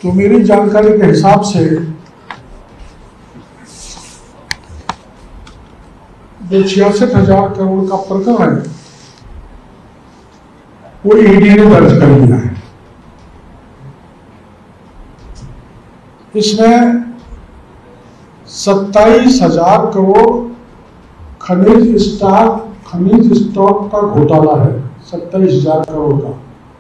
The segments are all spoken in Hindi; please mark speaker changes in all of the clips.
Speaker 1: तो मेरी जानकारी के हिसाब से जो 66,000 करोड़ का प्रकरण है वो ईडी ने दर्ज कर लिया है। इसमें 27,000 करोड़ खनिज स्टॉक का घोटाला है, 27,000 करोड़ का।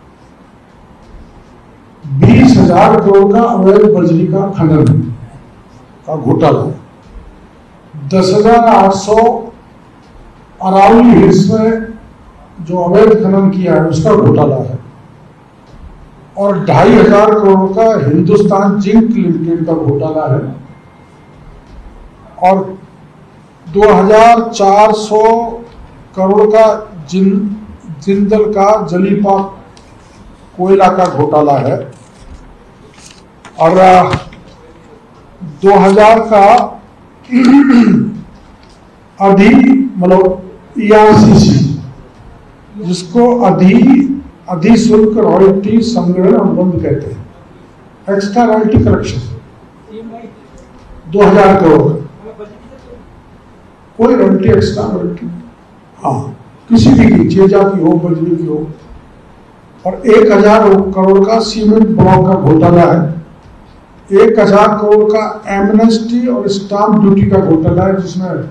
Speaker 1: 20,000 करोड़ का अवैध बजरी का खनन का घोटाला है। 10,800 अरावली हिल्स में जो अवैध खनन किया है उसका घोटाला है। और 2,500 करोड़ का हिंदुस्तान जिंक लिमिटेड का घोटाला है। और 2,400 करोड़ का जिंदल का जलीपा कोयला का घोटाला है। और 2,000 का ERCC जिसको अधिशुल्क रॉयल्टी संग्रहण अनुबंध कहते हैं, एक्स्ट्रा रॉयल्टी कलेक्शन, 2,000 करोड़। कोई रॉयल्टी, एक्स्ट्रा रॉयल्टी, हाँ, किसी भी की, जेजा की हो, बजरी की हो। और 1,000 करोड़ का सीमेंट ब्लॉक का घोटाला है। 1,000 करोड़ का एमनेस्टी और स्टाम्प ड्यूटी का घोटाला है, जिसमें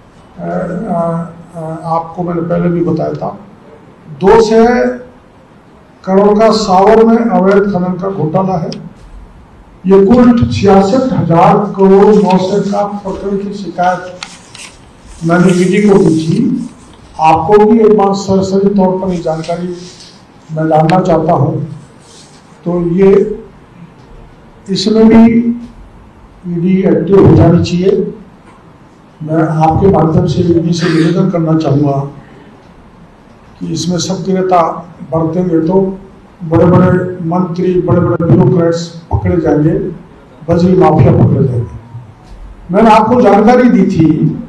Speaker 1: आपको मैंने पहले भी बताया था। 200 करोड़ का सावर में अवैध खनन का घोटाला है। ये कुल 66,000 करोड़ 900 का प्रकरण की शिकायत मैंने ईडी को दी थी। आपको भी एक बार सरसरी तौर पर ये जानकारी मैं जानना चाहता हूँ। तो ये इसमें भी ईडी एक्टिव हो जानी चाहिए। मैं आपके माध्यम से ईडी से निवेदन करना चाहूँगा कि इसमें सक्रियता बरतेंगे तो बड़े बड़े मंत्री, बड़े बड़े ब्यूरोक्रेट्स पकड़े जाएंगे, बजरी माफिया पकड़े जाएंगे। मैंने आपको जानकारी दी थी,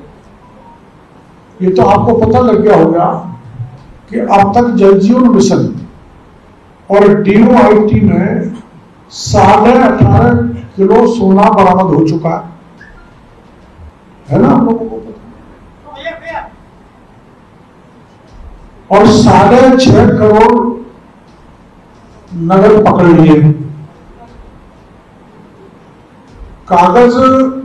Speaker 1: ये तो आपको पता लग गया होगा कि अब तक जल जीवन मिशन और DOIT में 18.5 किलो सोना बरामद हो चुका है ना, आप लोगों को पता। और 6.5 करोड़ नगद पकड़ लिए। कागज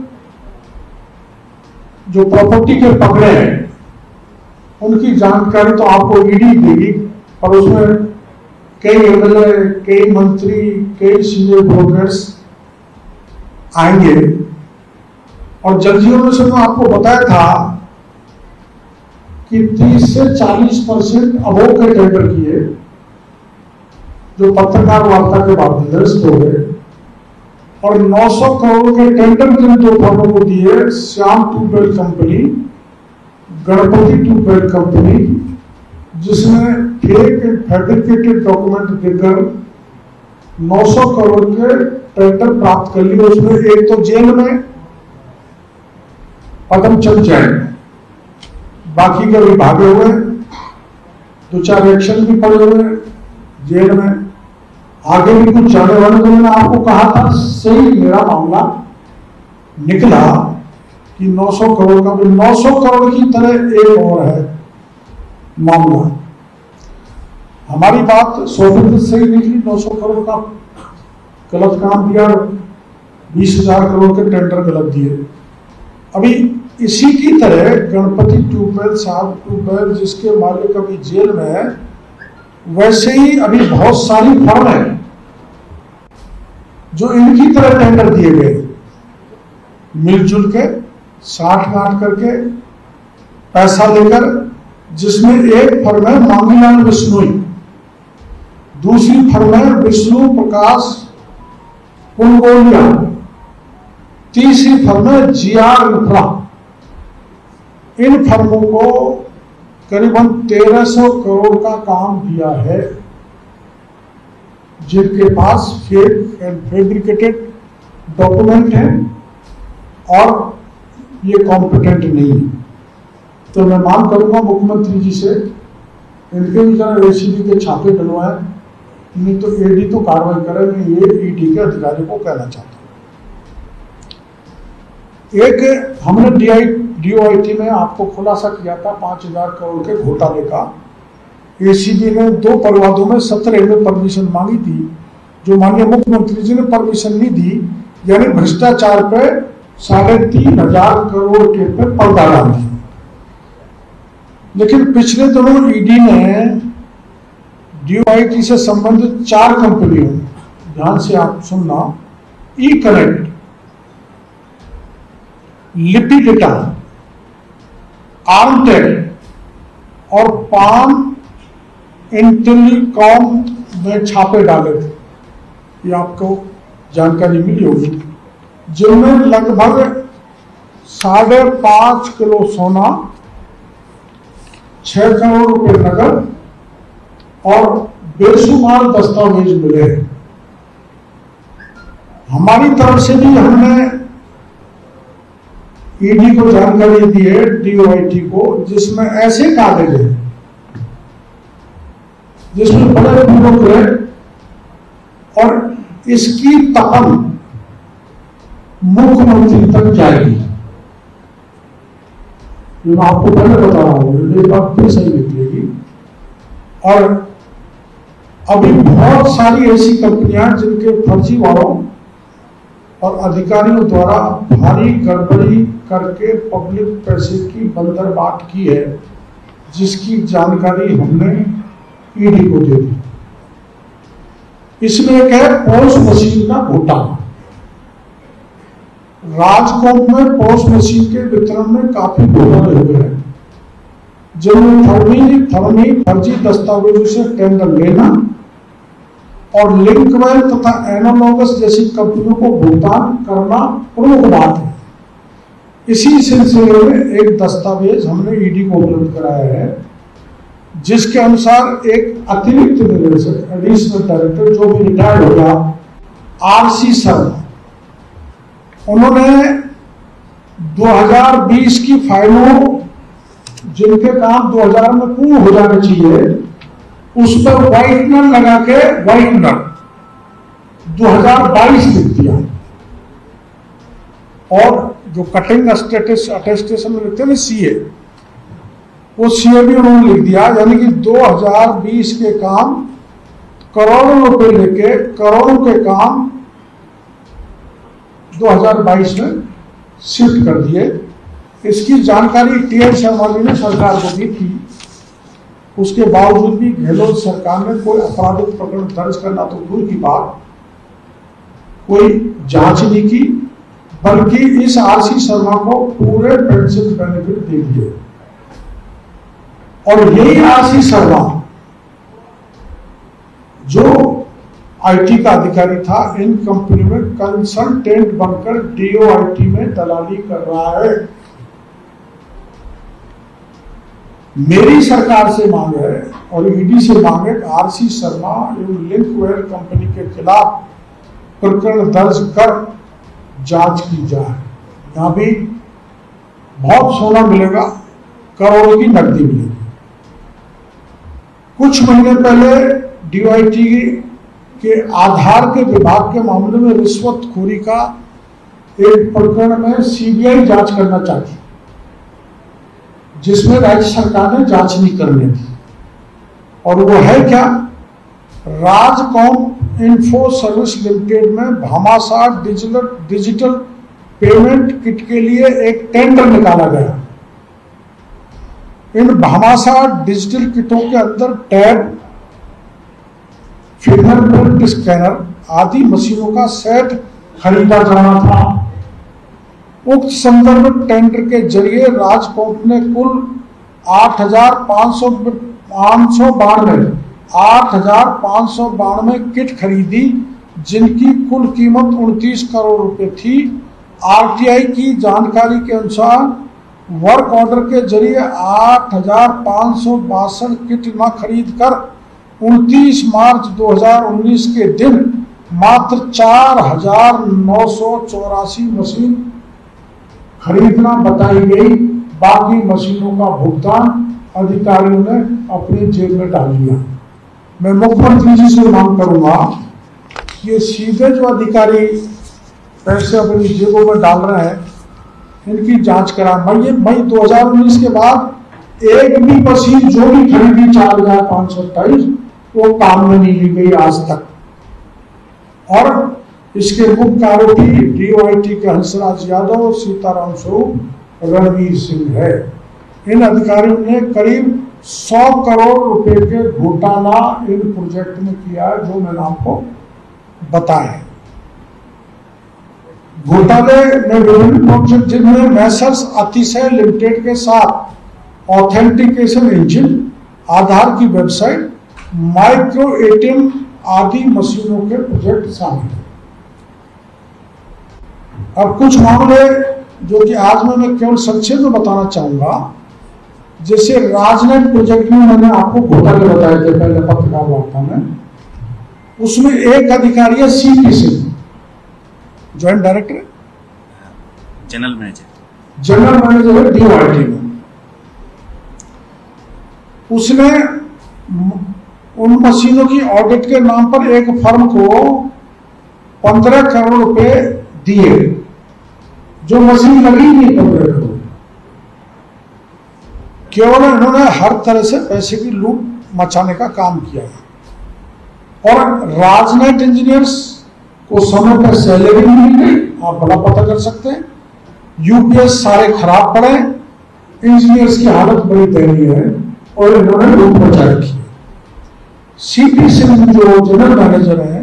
Speaker 1: जो प्रॉपर्टी के पकड़े हैं उनकी जानकारी तो आपको ईडी देगी, और उसमें कई MLA, कई मंत्री, कई सीनियर ब्यूरोक्रेट्स आएंगे। और जल जीवन मिशन में आपको बताया था कि 30 से 40% अबोव के टेंडर किए, जो पत्रकार वार्ता के बाद निरस्त हो गए। और 900 करोड़ के टेंडर जिन 2 फर्मों को दिए, Shyam tubewell company, Ganpati tubewell company, जिसमें फेक एंड फैब्रिकेटेड डॉक्यूमेंट देकर 900 करोड़ के टेंडर प्राप्त कर लिए। उसमें एक तो जेल में पदमचंद जैन, बाकी के भी भागे हुए, 2-4 एक्शन भी पड़े हुए जेल में, आगे भी कुछ जाने वाले। तो मैंने आपको कहा था, सही मेरा मामला निकला कि 900 करोड़ का भी 900 करोड़ की तरह एक और है मामला। हमारी बात 100% सही निकली, 900 करोड़ का गलत काम दिया, 20,000 करोड़ के टेंडर गलत दिए। अभी इसी की तरह गणपति ट्यूबवेल, साहब ट्यूबवेल, जिसके मालिक अभी जेल में है, वैसे ही अभी बहुत सारी फर्म है जो इनकी तरह टेंडर दिए गए, मिलजुल के 60-60 करके पैसा लेकर, जिसमें एक फर्म है मांगीलाल बिश्नोई, दूसरी फर्म है विष्णु प्रकाश पुनगोलिया, तीसरी फर्म है GR इंफ्रा। इन फर्मों को करीबन 1,300 करोड़ का काम दिया है, जिनके पास फेक एंड फैब्रिकेटेड डॉक्यूमेंट हैं और ये कॉम्पिटेंट नहीं है। तो मैं मांग करूंगा मुख्यमंत्री जी से, इनके भी जरा ACB के छापे डलवाएं, नहीं तो ईडी तो कार्रवाई करे। मैं ये ईडी के अधिकारी को कहना चाहता हूं। एक हमने डीओआईटी में आपको खुलासा किया था 5,000 करोड़ के घोटाले का। एसीबी ने 2 परिवादों में 17 में परमिशन मांगी थी, जो माननीय मुख्यमंत्री जी ने परमिशन नहीं दी, यानी भ्रष्टाचार पे 3,500 करोड़ के पे पर्दा डाल दिया। लेकिन पिछले दिनों ईडी ने डीओआईटी से संबंधित 4 कंपनियों, ध्यान से आप सुनना, ई कनेक्ट, लिपिडेटा, आर्मटेक और पान इंटेलीकॉम में छापे डाले थे। ये आपको जानकारी मिली होगी, जिनमें लगभग 5.5 किलो सोना, 6 करोड़ रुपए नकद और बेशुमार दस्तावेज मिले हैं। हमारी तरफ से भी हमने ईडी को जानकारी दी है, डीओआईटी को, जिसमें ऐसे कागज हैं जिसमें बड़े ब्यूरोक्रेट, और इसकी तकम मुख्यमंत्री तक जाएगी। ये मैं आपको पहले बता रहा हूं, ये बात फिर सही निकलेगी। और अभी बहुत सारी ऐसी कंपनियां जिनके फर्जीवाड़ों और अधिकारियों द्वारा भारी गड़बड़ी करके पब्लिक पैसे की बंदरबाट की है, जिसकी जानकारी हमने ईडी को दे दी। इसमें एक है पोस्ट मशीन का घोटाला। राजकोट में पोस्ट मशीन के वितरण में काफी घोटाले हुए हैं, जिनमें फर्जी दस्तावेजों से टेंडर लेना और लिंकवेल तथा एनालॉगस जैसी कंपनियों को भुगतान करना प्रमुख बात है। इसी सिलसिले में एक दस्तावेज हमने ईडी को उपलब्ध कराया है, जिसके अनुसार एक अतिरिक्त निदेशक, एडिशनल डायरेक्टर, जो भी रिटायर्ड हो गया, आरसी शर्मा, उन्होंने 2020 की फाइलों, जिनके काम 2000 में पूर्ण हो जाना चाहिए, उस पर व्हाइटनर लगा के व्हाइटनर 2022 लिख दिया। और जो कटिंग अटेस्टेशन में लिखते हैं ना सीए, वो सीए भी उन्होंने लिख दिया। यानी कि 2020 के काम करोड़ों रुपए लेके करोड़ों के काम 2022 में शिफ्ट कर दिए। इसकी जानकारी टीएन शर्मा जी ने सरकार को दी थी। उसके बावजूद भी गहलोत सरकार ने कोई आपराधिक प्रकरण दर्ज करना तो दूर की बात, कोई जांच नहीं की, बल्कि इस आरसी शर्मा को पूरे पेंशन बेनिफिट दे दिए। और यही आरसी शर्मा, जो आईटी का अधिकारी था, इन कंपनी में कंसल्टेंट बनकर डीओआईटी में दलाली कर रहा है। मेरी सरकार से मांग है और ईडी से मांग है, आरसी शर्मा एवं लिंकवेल कंपनी के खिलाफ प्रकरण दर्ज कर जांच की जाए। यहां भी बहुत सोना मिलेगा, करोड़ों की नकदी मिलेगी। कुछ महीने पहले डीओआईटी के आधार के विभाग के मामले में रिश्वतखोरी का एक प्रकरण में सीबीआई जांच करना चाहती, जिसमें राज्य सरकार ने जांच नहीं करनी थी। और वो है क्या, राजकॉम इन्फो सर्विस लिमिटेड में भामाशाह डिजिटल पेमेंट किट के लिए एक टेंडर निकाला गया। इन भामाशाह डिजिटल किटों के अंदर टैब, फिंगरप्रिंट स्कैनर आदि मशीनों का सेट खरीदा जाना था। उक्त संदर्भ टेंडर के जरिए राजकोट ने कुल 8,592 किट खरीदी, जिनकी कुल कीमत 29 करोड़ रुपए थी। आरटीआई की जानकारी के अनुसार वर्क ऑर्डर के जरिए 8,562 किट न खरीद कर 29 मार्च 2019 के दिन मात्र 4,984 मशीन खरीदना बताई गई। बाकी मशीनों का भुगतान अधिकारियों ने अपनी जेब में डाल लिया। मैं मुख्यमंत्री जी से मांग करूंगा कि ये सीधे जो अधिकारी पैसे अपनी जेबों में डाल रहे हैं, इनकी जांच करा। मई 2019 के बाद एक भी मशीन जो भी खरीदी 4528 वो काम में नहीं ली गई आज तक। और इसके मुख्य आरोपी डीओआईटी के हंसराज यादव, सीताराम स्वरूप, रणवीर सिंह है। इन अधिकारियों ने करीब 100 करोड़ रुपए के घोटाला इन प्रोजेक्ट में किया है, जो मैंने आपको बताया। घोटाले में विभिन्न प्रोजेक्ट जिनमें मैसर्स अतिशय लिमिटेड के साथ ऑथेंटिकेशन इंजन, आधार की वेबसाइट, माइक्रो एटीएम आदि मशीनों के प्रोजेक्ट शामिल हैं। अब कुछ मामले जो कि आज मैं केवल संक्षेप में बताना चाहूंगा। जैसे राजनेट प्रोजेक्ट में मैंने आपको घोटाले बताए थे पहले पत्रकार वार्ता में, उसमें एक अधिकारी है CP Singh, joint director,
Speaker 2: general manager
Speaker 1: है डीओआईटी में। उसने उन मशीनों की ऑडिट के नाम पर एक फर्म को 15 करोड़ रुपए दिए, जो मशीन लगी नहीं 15 करोड़। केवल इन्होंने हर तरह से पैसे की लूट मचाने का काम किया है। और राजनेट इंजीनियर्स को समय पर सैलरी नहीं मिल गई, आप बड़ा पता कर सकते हैं। यूपीएस सारे खराब पड़े, इंजीनियर्स की हालत बड़ी दयनीय है और इन्होंने लूट मचा रखी है। सीपी सिंह जो जनरल मैनेजर है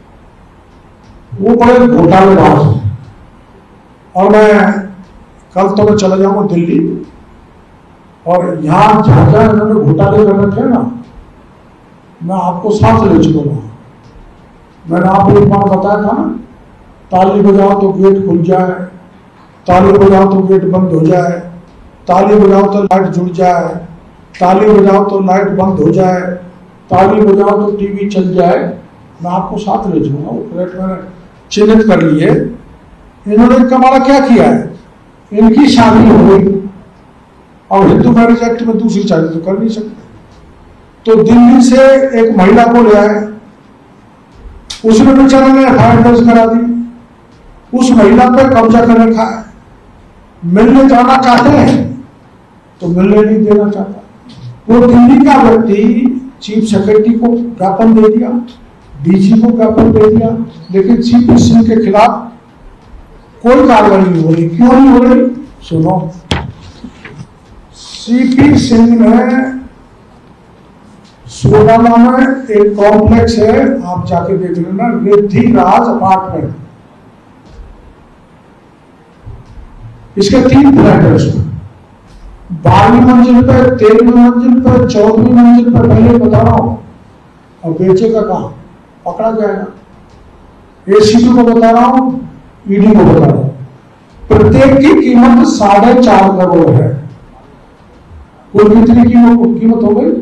Speaker 1: वो बड़े घोटालेबाज हैं। और मैं कल तो मैं चला जाऊंगा दिल्ली, और यहां जहां जहां इन्होंने घोटाले कर रखे हैं ना, मैं आपको साथ ले चलूंगा। मैंने आपको एक बार बताया था ना, ताली बजाओ तो गेट खुल जाए, ताली बजाओ तो गेट बंद हो जाए, ताली बजाओ तो लाइट जुड़ जाए, ताली बजाओ तो लाइट बंद हो जाए, ताली बजाओ तो टीवी चल जाए। मैं आपको साथ ले चलूंगा। वो प्लेट मैंने चिन्हित कर लिए। इन्होंने कमाल क्या किया है, इनकी शादी हो गई और हिंदू मैरिज एक्ट में दूसरी शादी तो कर नहीं सकते, तो दिल्ली से एक महिला को ले आए, उसने बेचारे ने एफआईआर दर्ज करा दी। उस महिला पर कब्जा कर रखा है। मिलने जाना चाहते हैं तो मिलने नहीं देना चाहता। वो दिल्ली का व्यक्ति चीफ सेक्रेटरी को ज्ञापन दे दिया, डीजी को ज्ञापन दे दिया, लेकिन सीपी सिंह के खिलाफ कोई कार्रवाई नहीं हो रही। क्यों नहीं हो रही? सुनो, सीपी सिंह ने सोडाना में एक कॉम्प्लेक्स है, आप जाके देख लेना, रिद्धि राज अपार्टमेंट, इसके 3 फ्लैट है उसमें। 12वीं मंजिल पे, 13वीं मंजिल पे, 14वीं मंजिल पे, पहले बता रहा हूं। और बेचेगा कहां? पकड़ा जाएगा। एसीबी को बता रहा हूं, ईडी को बता रहा हूं। प्रत्येक की कीमत 4.5 करोड़ है। कुल कितनी कीमत हो गई?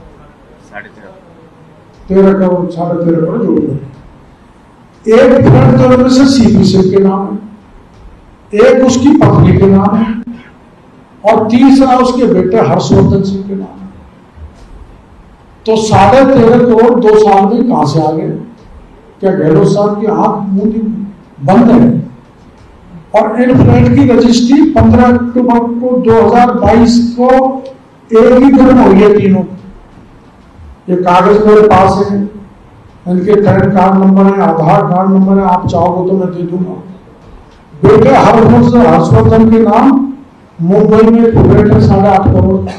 Speaker 1: 13 करोड़, 13.5 करोड़ जोड़ गए। एक फ्लैट तो इनमें से सीपी सिंह के नाम है, एक उसकी पत्नी के नाम है, और तीसरा उसके बेटे हर्षवर्धन सिंह के नाम है। तो 13.5 करोड़ 2 साल में कहां से आ गए? क्या गहलोत साहब की आंख मुंह बंद है? और इन फ्लैट की रजिस्ट्री 15 अक्टूबर को 2022 को एक ही दिन में हुई है तीनों। ये कागज मेरे पास है, इनके पैन कार्ड नंबर है, आधार कार्ड नंबर है, आप चाहोगे तो मैं दे दूंगा। बेटे हर्षवर्धन के नाम मुंबई में फ्लैट है 8.5 करोड़ का।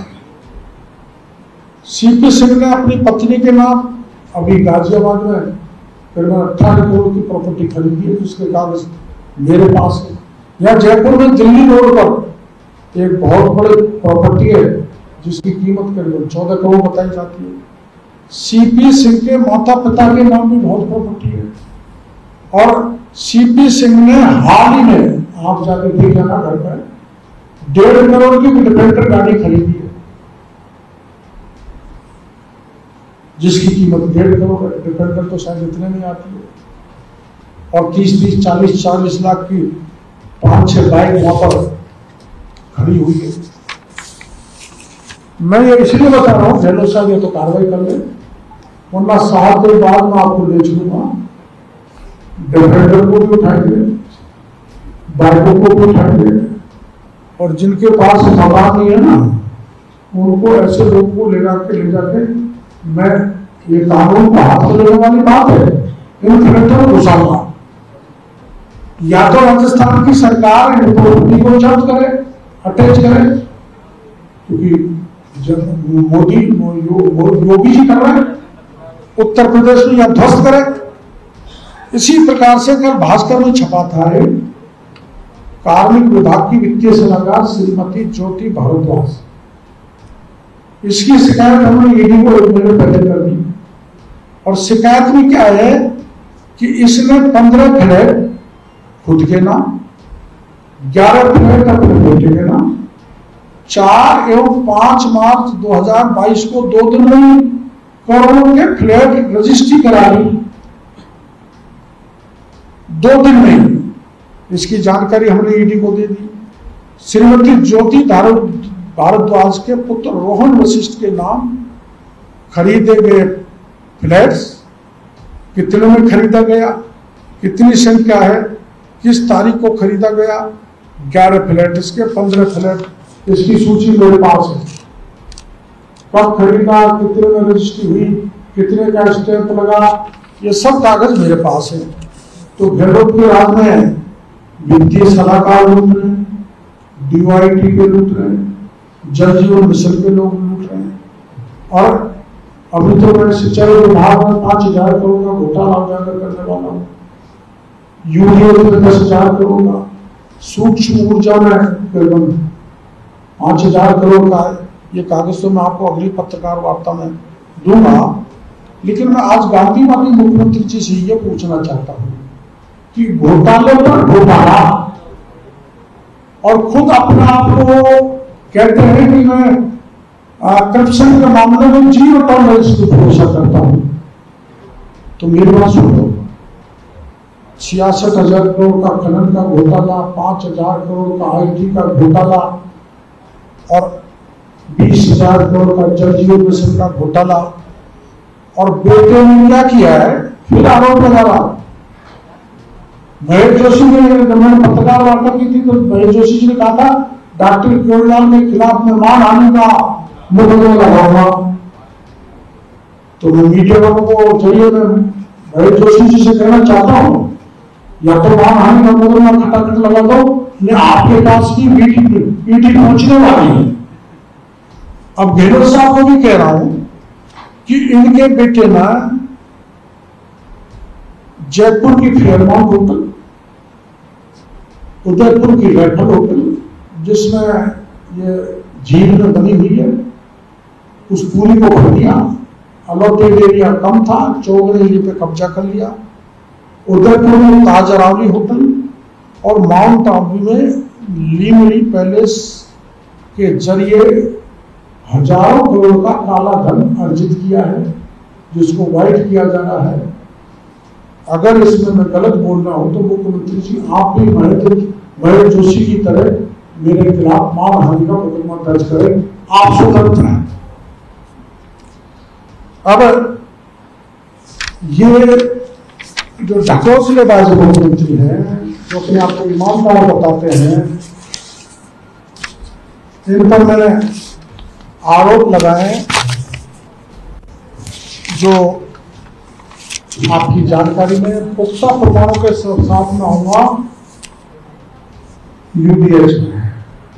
Speaker 1: सीपी सिंह ने अपनी पत्नी के नाम अभी गाजियाबाद में फिर 18 करोड़ की प्रॉपर्टी खरीदी है, जिसके कागज मेरे पास है। या जयपुर में दिल्ली रोड पर एक बहुत बड़ी प्रॉपर्टी है जिसकी कीमत करीब 14 करोड़ बताई जाती है। सीपी सिंह के माता पिता के नाम भी बहुत प्रॉपर्टी है। और सीपी सिंह ने हाल ही में, आप जाकर देख लेना घर पर, 1.5 करोड़ की डिफेंडर गाड़ी खरीदी है, जिसकी कीमत 1.5 करोड़ है। डिफेंडर तो शायद इतने नहीं आती है। और 30-30, 40-40 लाख की 5-6 बाइक वहां पर खड़ी हुई है। मैं ये इसलिए बता रहा हूं, गहलोत साहब ये तो कार्रवाई कर ले, वरना 7 दिन बाद मैं आपको ले चलूंगा, डिफेंडर को भी उठाएंगे, बाइकों को भी उठाएंगे, और जिनके पास मकान नहीं है ना उनको ऐसे लोगों को ले जाके मैं ये कानून को हाथ में लेने वाली बात है, इन कलेक्टर को घुसाऊंगा। या तो राजस्थान की सरकार इन प्रॉपर्टी को जब्त करे, अटैच करे, क्योंकि जब मोदी योगी जी कर रहे हैं उत्तर प्रदेश में, या ध्वस्त करे। इसी प्रकार से कल भास्कर में छपा था कार्मिक विभाग की वित्तीय सलाहकार श्रीमती ज्योति भारद्वाज, इसकी शिकायत हमने ईडी को 1 महीने पहले कर दी। और शिकायत में क्या है कि इसने 15 फ्लैट खुद के नाम, 11 फ्लैट अपने बेटे के नाम, 4 एवं 5 मार्च 2022 को 2 दिन में करोड़ों के फ्लैट रजिस्ट्री करा ली, 2 दिन में। इसकी जानकारी हमने ईडी को दे दी। श्रीमती ज्योति भारद्वाज के पुत्र रोहन वशिष्ठ के नाम खरीदे गए फ्लैट्स कितने में खरीदा गया, कितनी संख्या है, किस तारीख को खरीदा गया, 11 फ्लैट, इसके 15 फ्लैट, इसकी सूची मेरे पास है। कब खरीदा, कितने में रजिस्ट्री हुई, कितने का स्टैंप लगा, ये सब कागज मेरे पास है। तो गहलोत के राज में वित्तीय सलाहकार लूट रहे हैं, DOIT के लूट रहे हैं, जल जीवन मिशन के लोग लूट रहे हैं। और अभी तो मैं सिंचाई विभाग में 5,000 करोड़ का घोटाला उजागर करने वाला हूँ, यूरिया में 10,000 करोड़ का, सूक्ष्म ऊर्जा में करीबन 5,000 करोड़ का है। ये कागज तो मैं आपको अगली पत्रकार वार्ता में दूंगा। लेकिन मैं आज गांधीवादी मुख्यमंत्री जी से ये पूछना चाहता हूँ कि घोटाले पर घोटाला, और खुद अपने आप को कहते हैं कि मैं करप्शन के मामले में 0 टॉलरेंस की भरोसा करता हूं। तो मेरी बात सुनो, 66,000 करोड़ का खनन का घोटाला, 5,000 करोड़ का IT का घोटाला, और 20,000 करोड़ का जल जीवन मिशन का घोटाला, और बेटे ने क्या किया है, फिर आरोप लगा रहा। महेश जोशी ने, जब मैंने पत्रकार वार्ता की थी तो महेश जोशी जी ने कहा था डॉक्टर केजरीवाल के खिलाफ मैं मानहानि का मुकदमा लगाऊंगा। तो मैं मीडिया वालों को चाहिए, मैं महेश जोशी जी से कहना चाहता हूं, या तो मानहानि का मुकदमा खटाखट लगा दो, या आपके पास की पीटी पहुंचने वाली है। अब गहलोत साहब को भी कह रहा हूं कि इनके बेटे ने जयपुर की फेयरमाउंट होटल, उदयपुर की रेफल होटल, जिसमें ये झील में बनी हुई है, उस पूरी को भर दिया। अलॉटेड एरिया कम था, चौगड़े एरिया पे कब्जा कर लिया। उदयपुर में ताज अरावली होटल और माउंट आबू में लीमरी पैलेस के जरिए हजारों करोड़ का काला धन अर्जित किया है, जिसको वाइट किया जाना है। अगर इसमें मैं गलत बोल रहा हूं तो मुख्यमंत्री जी आप भी महेश जोशी की तरह मेरे खिलाफ मानहानि का मुकदमा दर्ज करें, आप स्वतंत्र हैं। अब ये जो ढकोसलेबाज मुख्यमंत्री हैं, जो अपने आप को ईमानदार बताते हैं, इन पर मैंने आरोप लगाए जो आपकी जानकारी में पुख्ता प्रमाणों के साथ में होगा। UDH में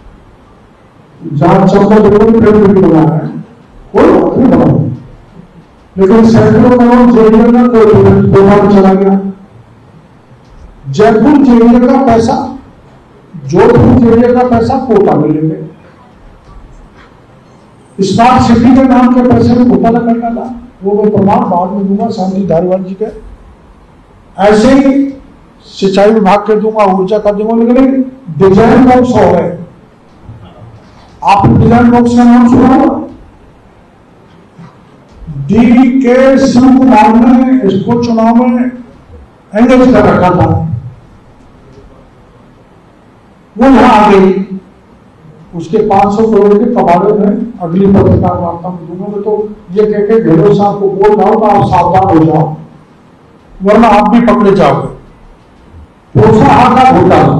Speaker 1: जहां चंबल बना है, कोई नहीं बना, लेकिन सैकड़ों करोड़ जेडीए का कोई चला गया। जयपुर जेडीए का पैसा, जोधपुर जेडीए का पैसा कोटा में ले गए। स्मार्ट सिटी के नाम के पैसे में घोटाला कर डाला, वो मैं प्रमाण बाद में दूंगा शांति धारीवाल जी के। ऐसे ही सिंचाई विभाग के दूंगा, ऊर्जा का दूंगा। लेकिन डिजाइन बॉक्स हो गए, आपने डिजाइन बॉक्स का नाम सुना होगा। DK शिव कुमार ने इसको चुनाव में एंगेज कर रखा था, वो यहां आ गई। उसके 500 करोड़ के कबाड़े में अगली पत्रकार वार्ता में दूंगा। मैं तो ये कह के गहलोत साहब को बोल रहा हूं तो आप सावधान हो जाओ, वरना आप भी पकड़े जाओगे। पोषाहार का घोटाला,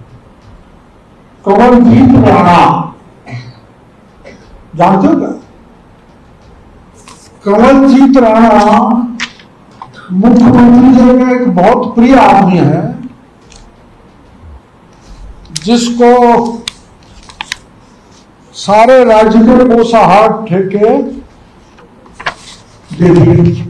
Speaker 1: कमलजीत राणा जानते हो क्या? कमलजीत राणा मुख्यमंत्री जी का एक बहुत प्रिय आदमी है, जिसको सारे राज्य के पोषाहार ठेके दे दिए।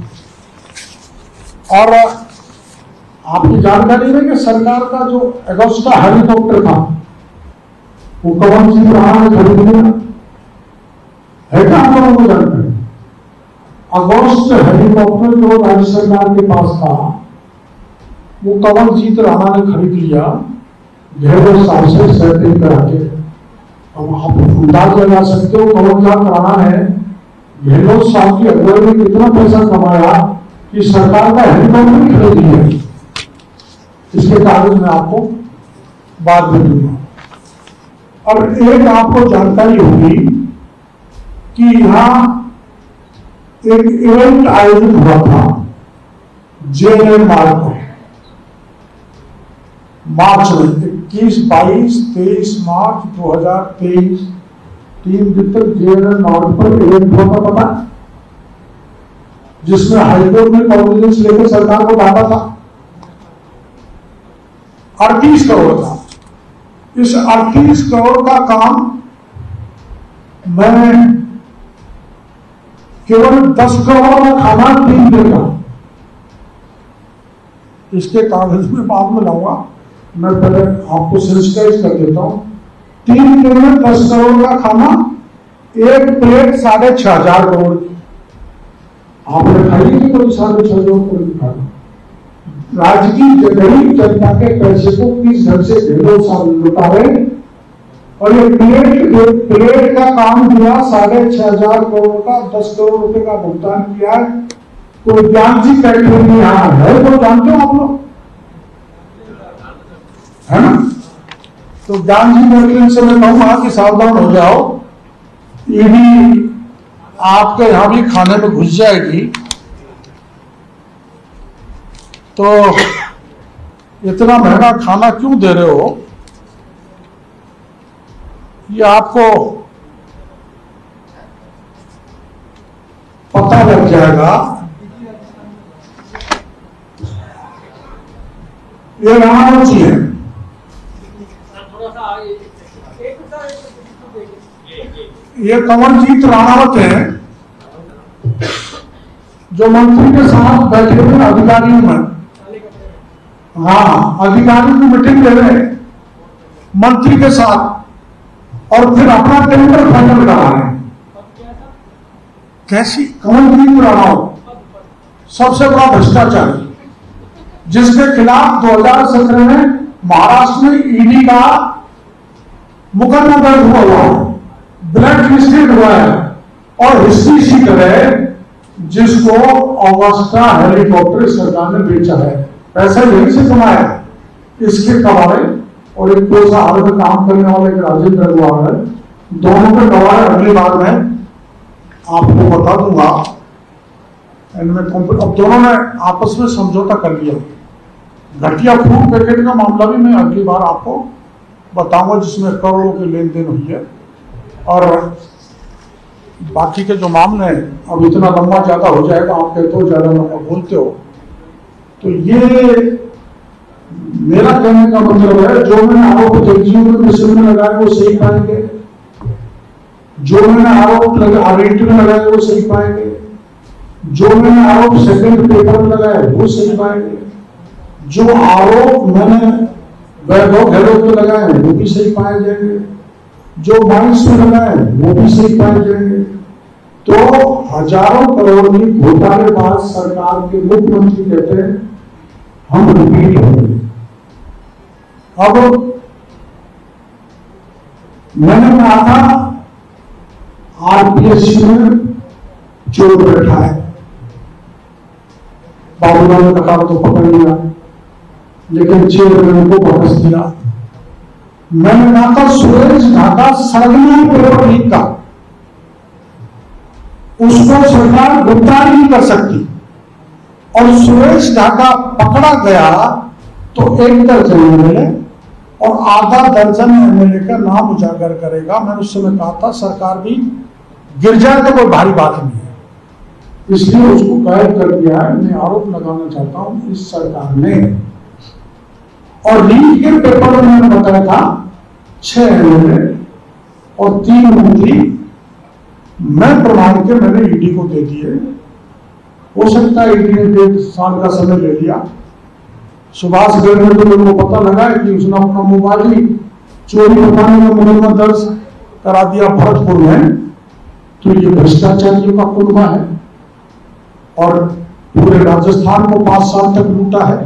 Speaker 1: और आपकी जानकारी है कि सरकार का जो अगस्टा हेलीकॉप्टर था वो कमलजीत राणा ने खरीद लिया है। क्या आप लोगों को जानकारी? अगस्त हेलीकॉप्टर जो राज्य सरकार के पास था वो कमलजीत राणा ने खरीद लिया गहलोत साहब से सेटिंग करा के। अब आप अंदाज लगा सकते हो कमलजीत राणा ने गहलोत साहब की अगुवाई में कितना पैसा कमाया कि सरकार का हेलीकॉप्टर खरीद लिया। इसके कागज में आपको बाद में दूंगा। और एक आपको जानकारी होगी कि यहाँ एक इवेंट आयोजित हुआ था JNN मार्ग में मार्च में 21, 22, 23 मार्च 2023 3 दिन तक JNN मार्ग पर इवेंट हुआ था, पता, जिसमें हाईकोर्ट ने कॉन्फिडेंस लेकर सरकार को डांटा था। 38 करोड़ था। इस 38 करोड़ का काम मैंने केवल 10 करोड़ का खाना 3 दिन का, इसके कागज में बाद में लाऊंगा, मैं पहले आपको सेंसिटाइज कर देता हूं। 3 दिन में 10 करोड़ का खाना, एक प्लेट 6,500 करोड़ की। आपने खाई थी कोई 6,500 करोड़ की खाना? राज्य की गरीब जनता के पैसे को किस ढंग से गहलोत साहब लुटा रहे। और ये प्लेट का काम दिया 6,500 करोड़ का, 10 करोड़ रुपए का भुगतान किया है। कोई ज्ञान जी कैटरिंग यहाँ है तो जानते हो आप लोग, है ना? तो ज्ञान जी कैटरिंग से मैं कहूंगा कि सावधान हो जाओ, ईडी आपके यहां भी खाने में घुस जाएगी। तो इतना महंगा खाना क्यों दे रहे हो, ये आपको पता लग जाएगा। ये राणावत है, ये कमलजीत राणावत है जो मंत्री के साथ बैठे हुए अधिकारियों में, हाँ अधिकारियों की मीटिंग ले रहे हैं मंत्री के साथ, और फिर अपना टेंडर फाइनल करा रहे हैं। कैसी? कमलजीत राणावत सबसे बड़ा भ्रष्टाचारी, जिसके खिलाफ 2017 में महाराष्ट्र में ईडी का मुकदमा दर्ज हुआ है, ब्लैक लिस्टेड हुआ है। और हिस्ट्री शीट है जिसको अगस्टा हेलीकॉप्टर सरकार ने बेचा है, पैसा यहीं से कमाया। इसके कबाड़े और एक पोषाहार में काम करने वाले एक राजेंद्र अग्रवाल है, दोनों के कबाड़े अगली बार मैं आपको बता दूंगा। इनमें अब दोनों ने आपस में समझौता कर लिया। घटिया फूड पैकेट का मामला भी मैं अगली बार आपको बताऊंगा, जिसमें करोड़ों की लेन देन हुई है। और बाकी के जो मामले हैं, अब इतना लंबा ज्यादा हो जाएगा, आप कहते हो ज्यादा लंबा बोलते हो, तो ये मेरा कहने का मतलब है, जो मैंने आरोप जगजीवन में मिशन में लगाए वो सही पाएंगे, जो मैंने आरोप आरएनटी में लगाए वो सही पाएंगे, जो मैंने आरोप सेकंड पेपर में लगाए वो सही पाएंगे, जो आरोप मैंने वैभव गहलोत में लगाए वो भी सही पाए जाएंगे, जो माइंस में लगाए वो भी सही पाए जाएंगे। तो हजारों करोड़ की घोटालेबाज सरकार के मुख्यमंत्री कहते हैं हम रिपीट होंगे। अब मैंने कहा था आरपीएससी में चोर बैठा है, बाबूलाल ने कहा तो पकड़ लिया, लेकिन चेयरमैन को वापस दिया। मैंने कहा था सुरेश ढाका सरगना पेपर लीक का, उसको सरकार गिरफ्तार नहीं कर सकती, और सुरेश ढाका पकड़ा गया तो 1 दर्जन एमएलए और आधा दर्जन एमएलए का नाम उजागर करेगा। मैंने उस समय कहा था सरकार भी गिर जाए तो कोई भारी बात नहीं है, इसलिए उसको कैद कर दिया है। मैं आरोप लगाना चाहता हूं इस सरकार ने। और लीक के पेपर में मैंने बताया था 6 एमएलए और 3 मंत्री मैं प्रमाण के मैंने ईडी को दे दिए। हो सकता है ईडी ने 1.5 साल का समय ले लिया। सुभाष गर्ग ने तो लोगों को पता लगा है कि उसने अपना मोबाइल ही चोरी बताने में मुकदमा दर्ज करा दिया भरतपुर में, तो ये भ्रष्टाचारियों का कुनबा है और पूरे राजस्थान को 5 साल तक लूटा है।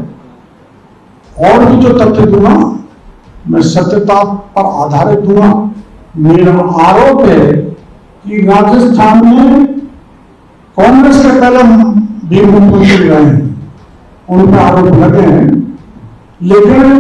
Speaker 1: और भी जो तथ्य दूंगा मैं सत्यता पर आधारित दूंगा। मेरा आरोप है कि राजस्थान में कांग्रेस के पहले भी मुख्यमंत्री रहे हैं, उन पर आरोप लगे हैं, लेकिन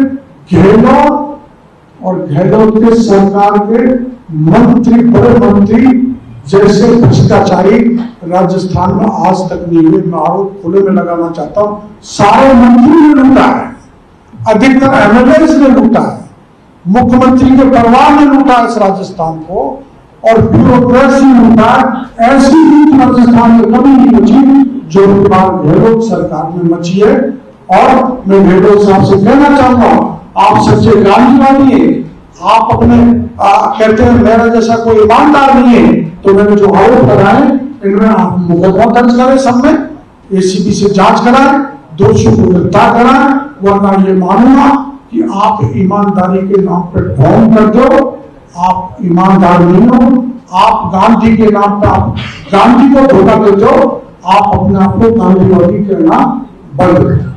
Speaker 1: गहलोत और गहलोत के सरकार के मंत्री, बड़े मंत्री जैसे भ्रष्टाचारी राजस्थान में आज तक नहीं हुए। मैं आरोप खुले में लगाना चाहता हूं, सारे मंत्री ने लूटा है, अधिकतर एमएलए ने लूटा है, मुख्यमंत्री के परिवार ने लूटा है इस राजस्थान को, और ब्यूरोक्रेसी लूटा है। ऐसी लूट राजस्थान में कभी नहीं बची जो गहलोत सरकार में मची है। और मैं गहलोत साहब से कहना चाहूंगा, आप सच्चे गांधीवादी हैं, आप अपने कहते हैं मेरा जैसा कोई ईमानदार नहीं है, तो मैंने जो आरोप लगाए इनमें आप मुकदमा दर्ज करें, सब में एसीबी से जांच कराएं, दोषियों को गिरफ्तार कराएं, वरना ये मानूंगा कि आप ईमानदारी के नाम पर ढोंग करते हो। आप ईमानदार नहीं हो, आप गांधी के नाम पर आप गांधी को धोखा देते हो। आप अपने आप को गांधीवादी कहना बंद करें।